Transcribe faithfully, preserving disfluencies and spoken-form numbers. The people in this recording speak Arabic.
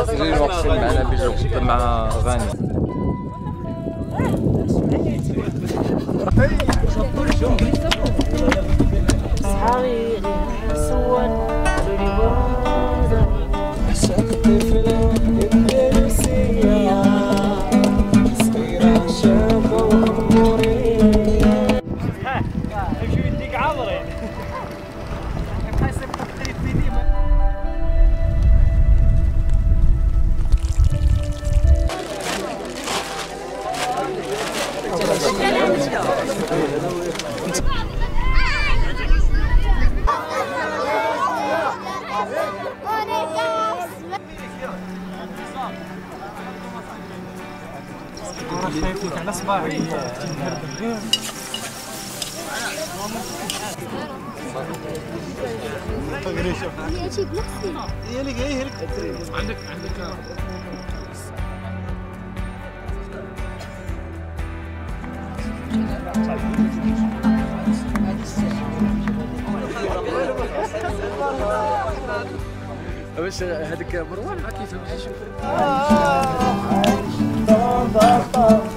جايين واقفين معنا بيجيو قدام مع غاني. خايفك على صباعي عندك عندك واش هذاك مروان ما كيفهمش.